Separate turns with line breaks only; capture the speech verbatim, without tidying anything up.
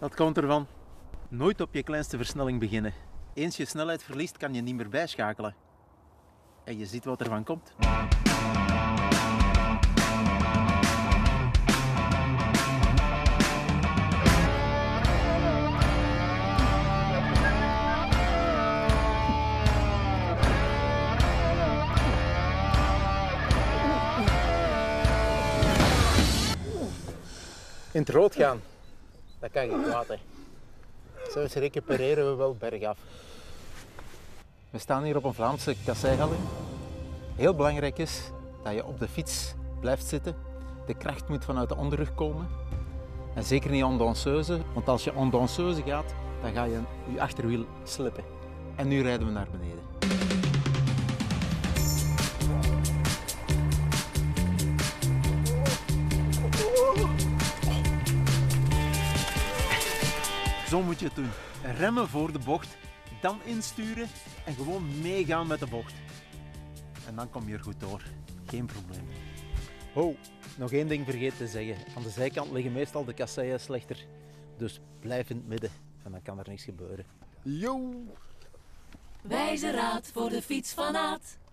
Dat komt ervan. Nooit op je kleinste versnelling beginnen. Eens je snelheid verliest, kan je niet meer bijschakelen. En je ziet wat er van komt. In het rood gaan, dat kan je kwaad, hè. Zelfs recupereren we wel bergaf. We staan hier op een Vlaamse kasseihalling. Heel belangrijk is dat je op de fiets blijft zitten. De kracht moet vanuit de onderrug komen. En zeker niet en danseuse, want als je en danseuse gaat, dan ga je je achterwiel slippen. En nu rijden we naar beneden. Zo moet je het doen. Remmen voor de bocht, dan insturen en gewoon meegaan met de bocht. En dan kom je er goed door. Geen probleem. Oh, nog één ding vergeten te zeggen. Aan de zijkant liggen meestal de kasseien slechter. Dus blijf in het midden en dan kan er niks gebeuren. Yo!
Wijze raad voor de fietsfanaat.